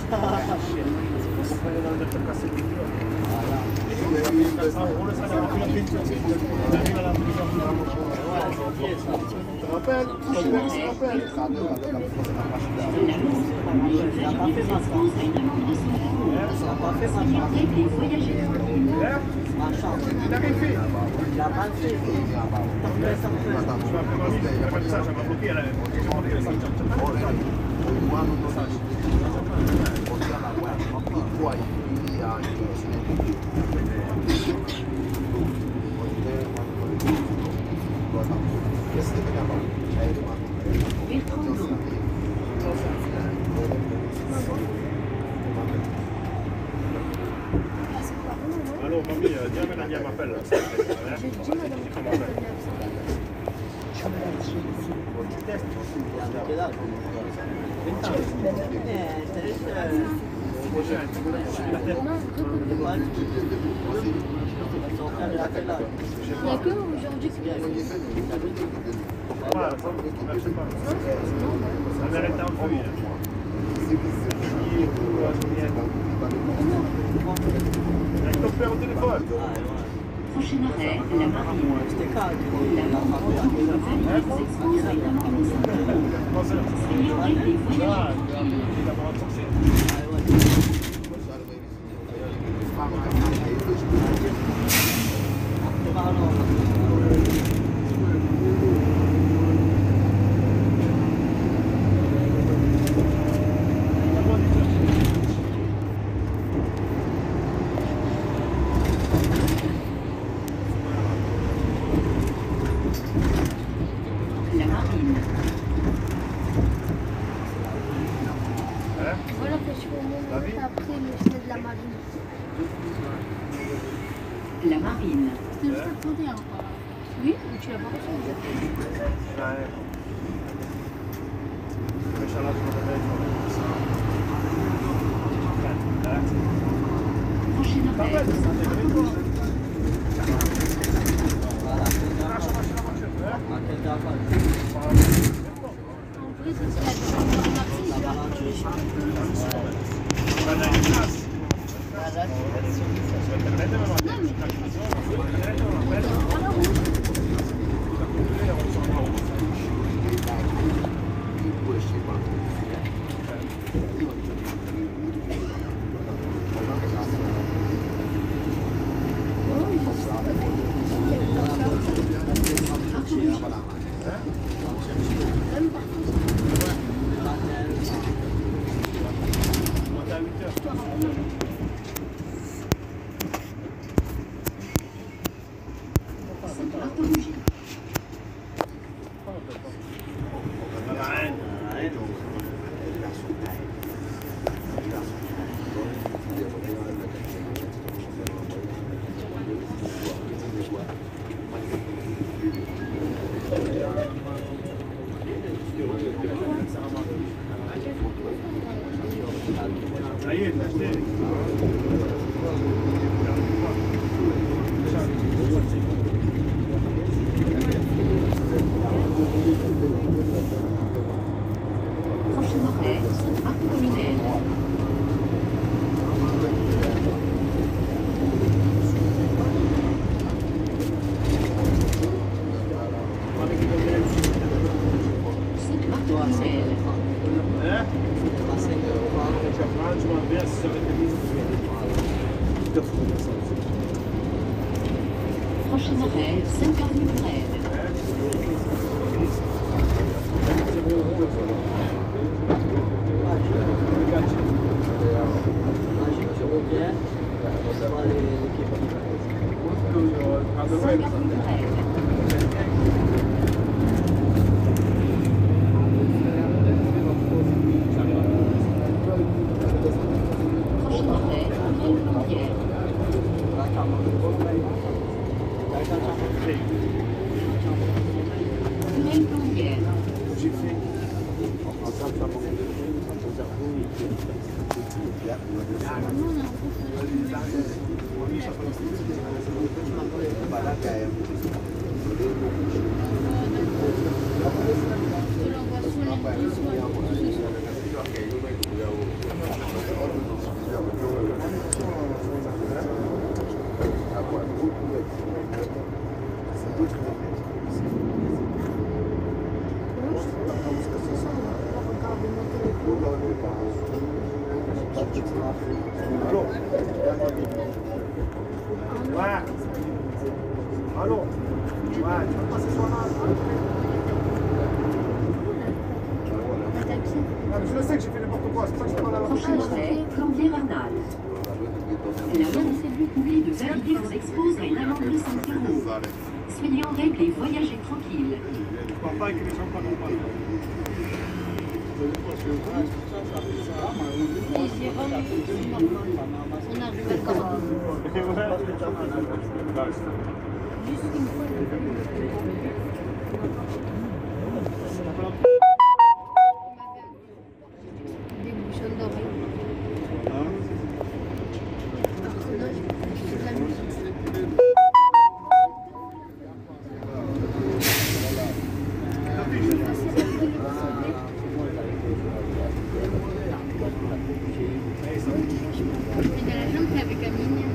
Allô, mamie, dis à Nadia m'appelle. Il n'y a que aujourd'hui que Ça mérite un peu. Avec ton père au téléphone. Prochain arrêt, la Marine. Ignorez les voyageurs. La Marine. voilà que je suis au moment après le stade de la marine. La Marine. C'était juste à côté encore. Oui, mais tu l'as pas reçu. Prochain arrêt. En plus, c'est Ça y est, t'as acheté. Prochain arrêt, Marc-Colonel. Prochain arrêt, Saint-Carnier-Brève. Allô? Ouais. Allô? Ouais, tu peux passer sur là? Ah, je le sais que j'ai fait n'importe quoi, c'est pour ça que je te parle à la Prochain arrêt, Plombier Arnal. La procédure publiée de valider vous expose à une amende de 5 €. Soyez en règle et voyagez tranquille. Je parle pas avec les gens pas normaux. J'ai vraiment c'est normal. On arrive à corps. Juste une fois. Des bouchons d'oreilles. Personnage, c'est de la musique. Et dans la jambe, c'est avec Amine.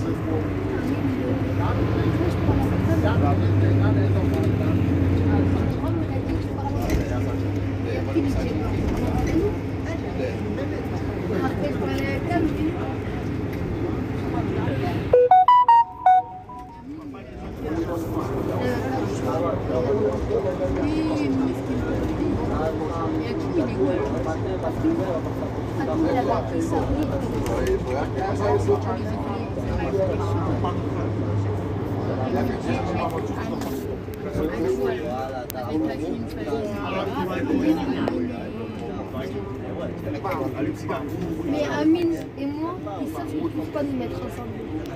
Mais Amine et moi, ils savent qu'ils ne peuvent pas nous mettre ensemble.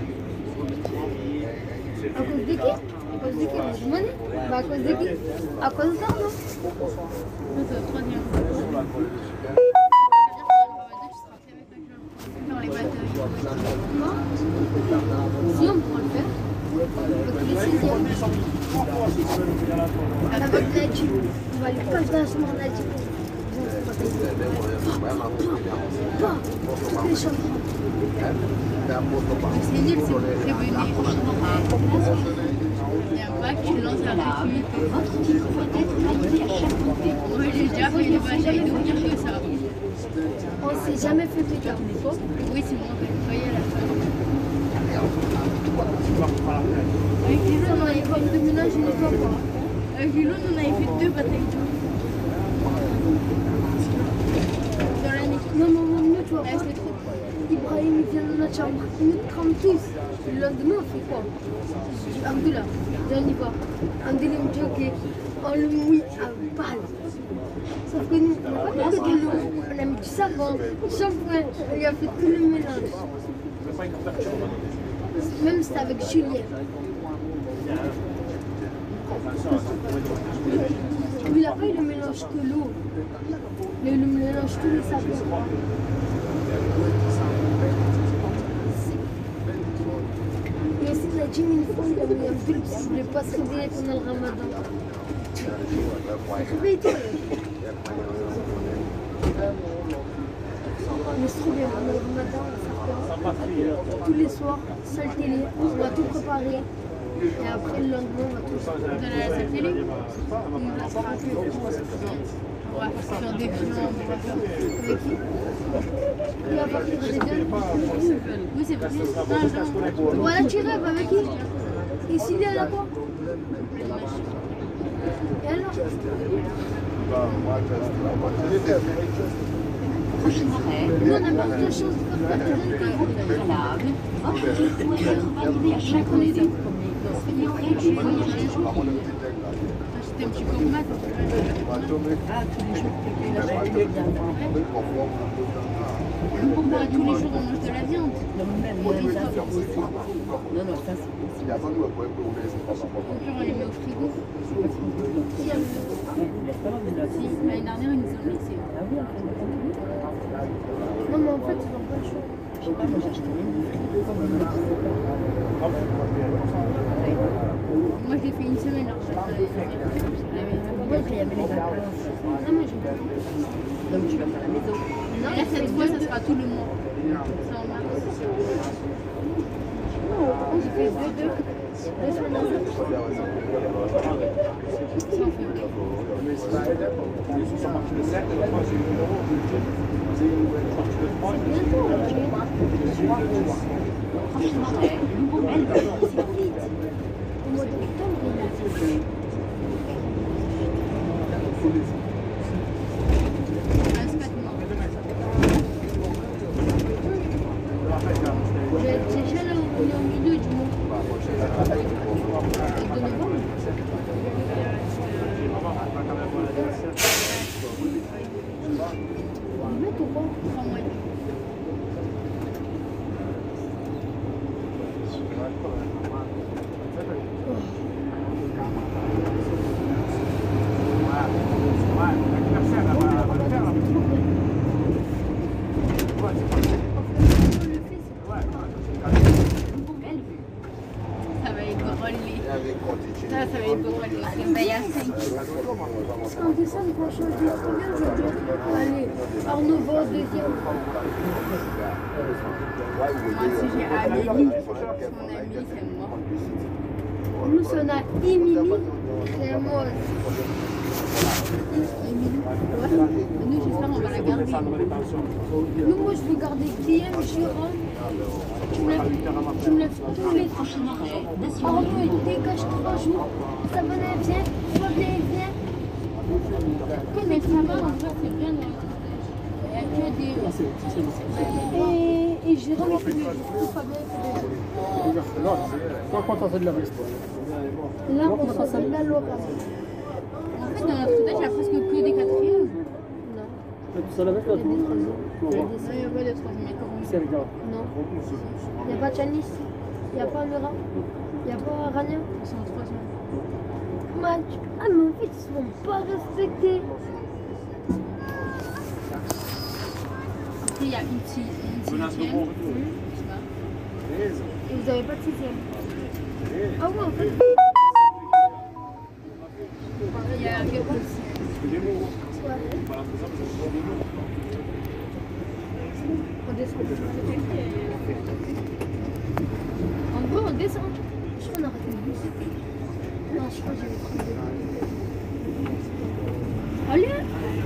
À cause de qui? À cause de qui? Vous demandez? Bah à cause de qui? À cause de ça, non? C'est le troisième. Dans les batailles. Non? Si, on pourra le faire. Avec les sixièmes. Avec Nadji. On va lui coller dans ce moment Nadji. Toutes les chambres. C'est nul, c'est prévenu. Il y a un bac, tu lances la récit. Votre titre peut être validé à chaque côté. Moi, j'ai déjà fait des batailles de dire que ça. On s'est jamais fait de carte. Oui, c'est bon, on va y aller à la fin. Avec Lilo, on avait fait de ménage une fois. Avec Lilo, on avait fait 2 batailles. Dans l'année. Non, mieux, tu vois. Ibrahim, il vient de notre chambre. Il nous trempe tous. Le lendemain, on fait quoi? Je dis, Abdullah, viens, on y va. Abdullah me dit, ok, on le mouille à balle. Sauf que nous, on n'a pas fait que de l'eau. On a mis du savon, du shampoing. Il a fait tout le mélange. Même c'était avec Julien. Il n'a pas eu le mélange que l'eau. Il a eu le mélange tous les savons. Et aussi, il a dit une fois, il a mis un pull parce qu'il ne voulait pas se réveiller pendant le ramadan. Réveille-toi. Mais c'est trop bien, pendant le ramadan, on s'appelle tous les soirs, salle télé, on va tout préparer. Et après le lendemain, on va tout faire. Dans la salle télé, on va faire des films, on va faire. Avec qui? Et à partir des deux. Oui, c'est vrai. On va la tirer avec qui? Et s'il est là quoi? Et alors? Prochain arrêt, Nous, on n'a pas de chance de faire valable. Votre titre peut être validé à chaque côté. Soyez en règle et voyagez tranquille. C'était un petit peu de maths. Pourquoi tous les jours on mange de la viande? Non, ça c'est Au pire, on les met au frigo. Si, l'année dernière, ils nous ont laissé. Non, mais en fait, ils n'ont pas le choix. Je sais pas, moi j'ai acheté Moi, je l'ai fait une semaine. Alors, après, il y avait les vacances. non, mais j'ai pas fait. Donc tu vas faire la maison. Non, là, cette fois, ça sera tout le mois. C'est en mars. J'ai fait 2-2. Nous, si on a Émilie, c'est moi. Nous, j'espère qu'on va la garder. Nous, moi, je veux garder Guillaume, Jérôme. Tu me lèves tous les Prochain arrêt, Arnaud, il dégage 3 jours. Ça venait, viens. Fabien, viens. Mais ça va, en fait, c'est bien. Il y a que des... Et Jérôme, il fait des jours. Fabien, il fait des jours. Quoi quand t'as fait de la veste? Là, on s'appelle la Laura. En fait, dans notre stage, il y a presque que des quatrièmes. Non. Ça la veste là? Il n'y a pas de troisième, mais comment C'est avec Non. Il n'y a pas Chalice. Il n'y a pas Laura. Il n'y a pas Rania. ils sont en troisième. Match. Ah, mais en fait, ils ne sont pas respectés. Après, il y a une sixième. Et vous n'avez pas de 6e. Ah ouais, en fait. Il y a Guillaume aussi. On descend. En gros, on descend. Je crois qu'on a raté le bus. Non, je crois que j'avais pris le bus. Allez!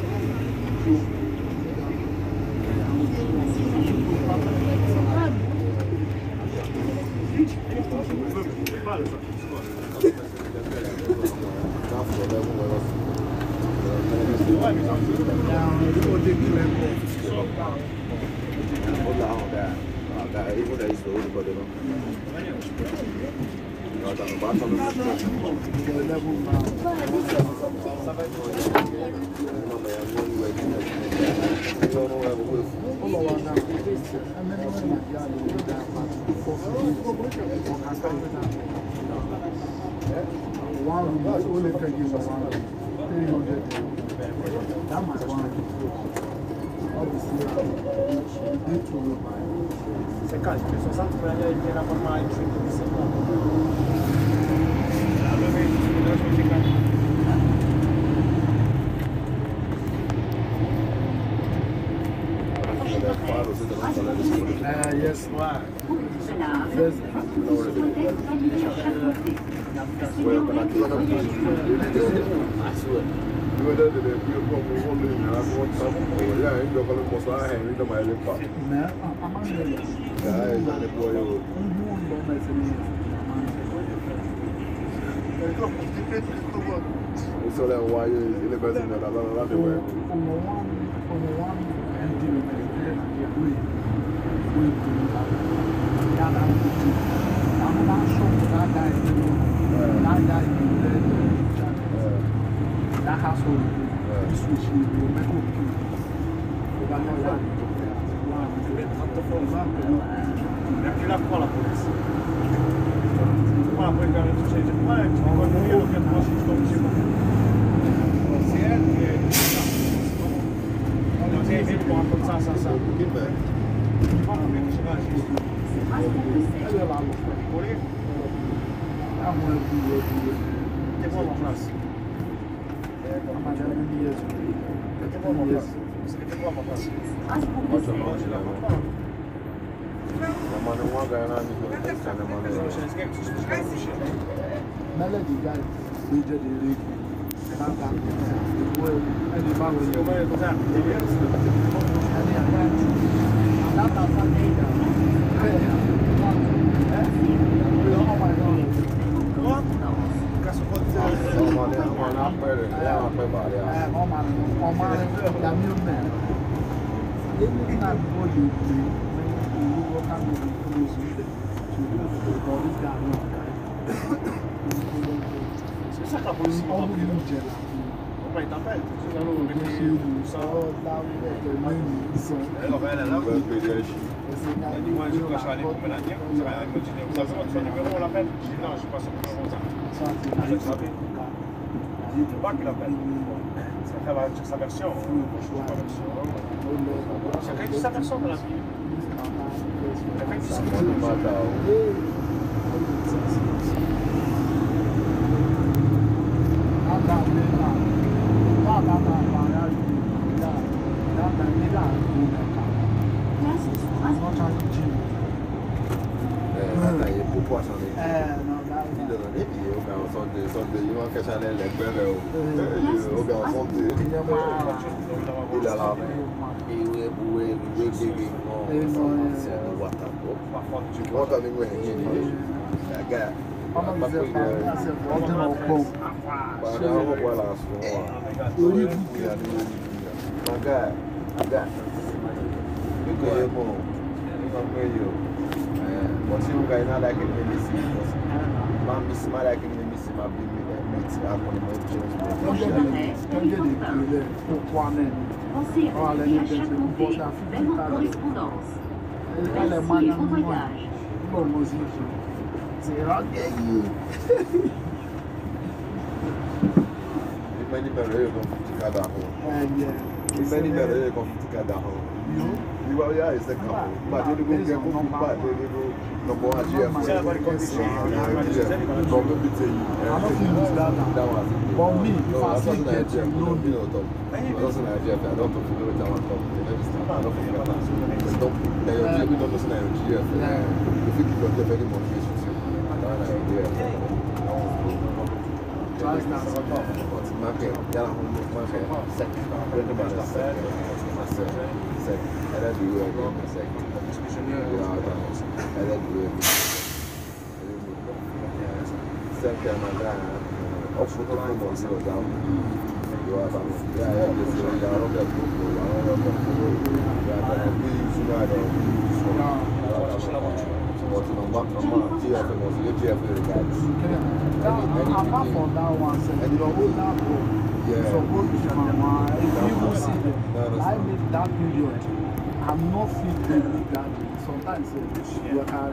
C'est calme, 60 il la formale, yes, why? Yes. Isso é o ai, ele vai ser lá de web. Melody guy, we did the C'est ça que la police va pas être en fait. Dis-moi, je dois aller pour me la dire. Vous avez votre numéro, on l'appelle? Non, je passe au numéro ça. Je ne veux pas qu'il appelle. Chacun va dire sa version. Chacun dit sa version de la vie. Chacun dit sa version. Pensez à vérifier à chaque montée, même en correspondance. Merci et bon voyage. I'm not feeling that sometimes you can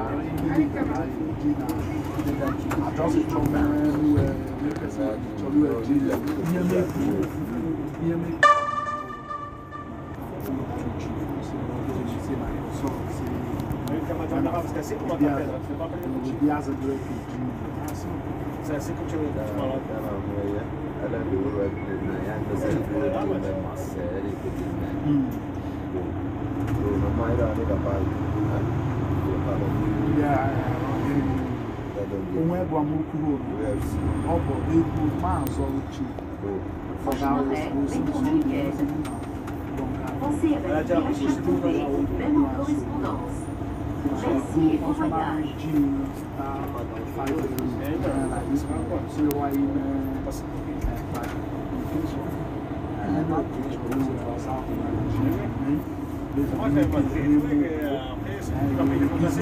I just come C'est assez comme tu veux. Pensez à vérifier à chaque montée, même en correspondance. Merci et bon voyage. Moi, je vais pas dire après, c'est qui va payer le compte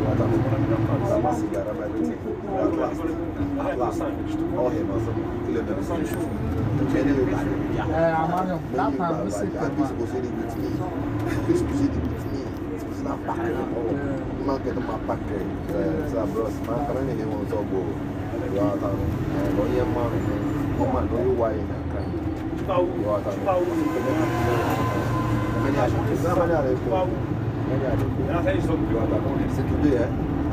C'est tout deux, hein?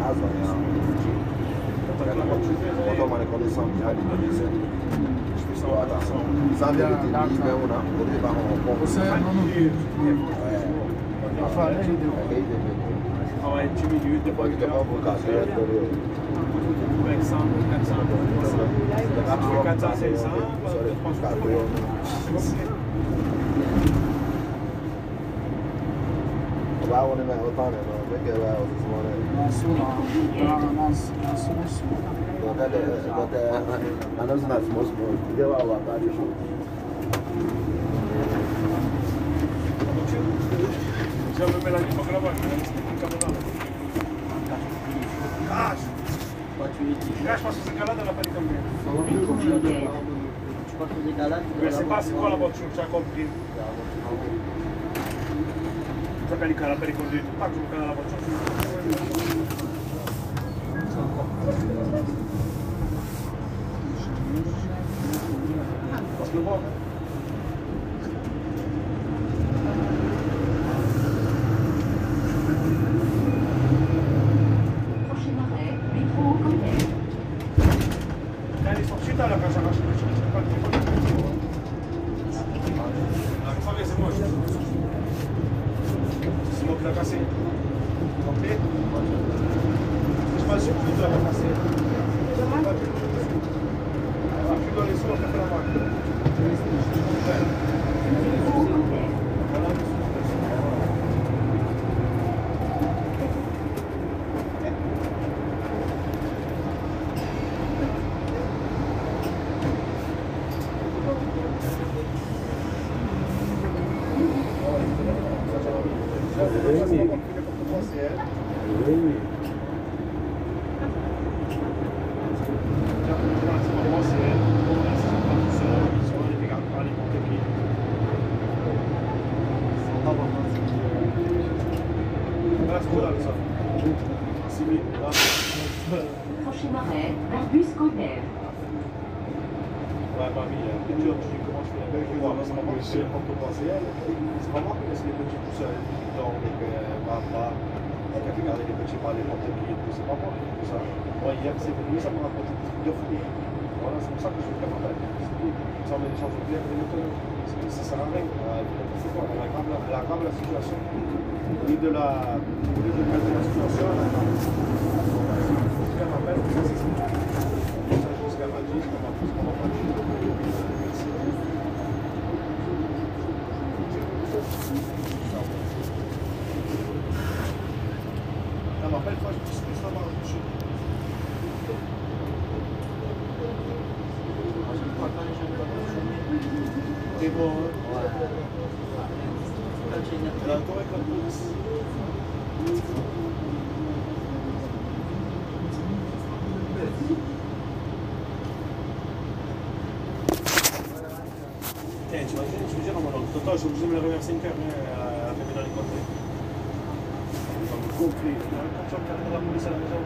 Quand on m'a reconnaissant, il y a des conditions. Sans vérité, il y a un Você não a falei de Ah ouais, 10 minutes, des fois, tu fais 400, 500, Lá onde vai rotar, né? Não é que vai já me mets la nuit pour gravar, je pense que c'est galade, elle n'a pas dit combien. Mais c'est pas c'est quoi la voiture, tu as compris. Ça s'appelle la conduite, pas que tu la voiture. Parce que bon. Prochain arrêt, métro Colère. Elle est sortie tout à l'heure quand j'ai racheté le chicken, je ne sais pas le c'est moi. C'est moi qui l'ai cassé. Compris? Je pense que tu l'as cassé. Elle va plus dans les soins, elle fait la marque. Prochain arrêt, Airbus Colère. Ouais, mamie, tu dis comment je fais la c'est pas moi qui fais le potentiel. C'est pas moi qui laisse les petits tout seuls, dans les papas, quand tu regardes les petits pas, les porte-pieds, c'est pas moi qui fais tout ça. Moi, hier, c'est venu, ça m'a raconté des trucs de fou. Voilà, c'est pour ça que je fais ma tête. Ça met les gens de bien, les moteurs. Ça sert à rien. C'est quoi? Elle aggrave la situation. Au lieu de la situation, elle aggrave. Je m'appelle, c'est ça. Jusqu'à ma vie, jusqu'à ma fille, jusqu'à ma famille. Elle m'appelle, je dis que ça va toucher. T'es bon, hein? Elle a encore avec la police. Tu vas dire, je veux dire, je suis obligé de me le remercier une fois, à faire dans les côtés. Ils ont compris. Quand tu vas regarder la police à la maison.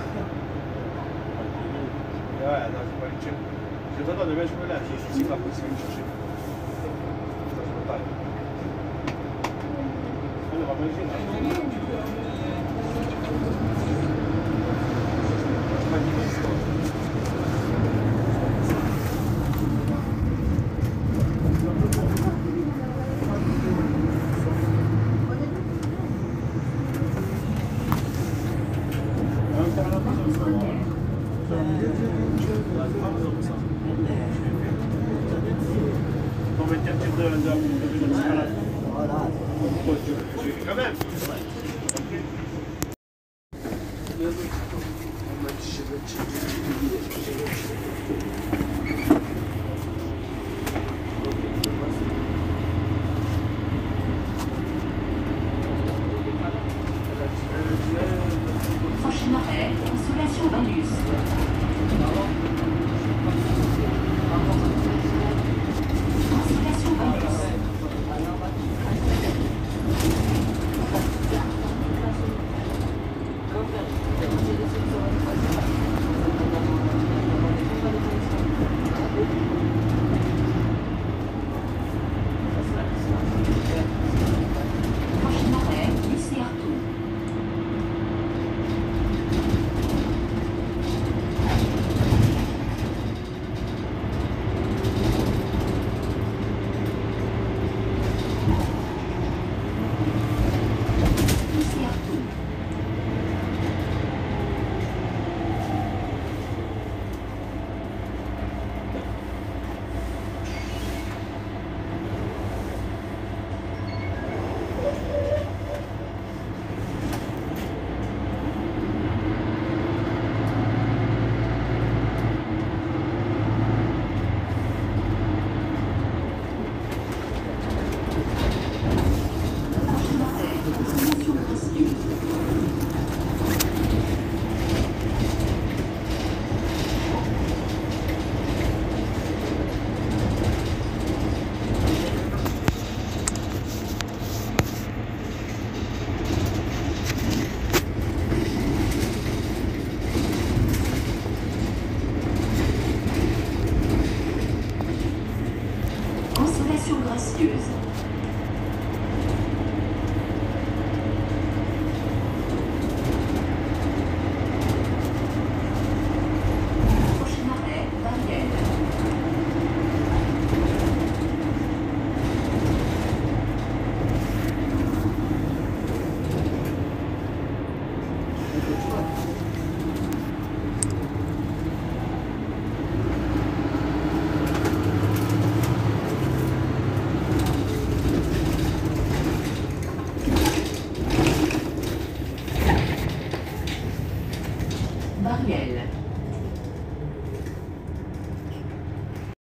Ouais, attends, je vais pas aller checker. Je t'attends, demain je me lève, je suis que la police va me chercher. Ça, je me taille. Elle va me gêner. Je pas dit l'histoire. On va interdire de l'escalade. Voilà. Quand même. gracieuse. Consolation gracieuse. Prochain arrêt, Barrière. Barrière.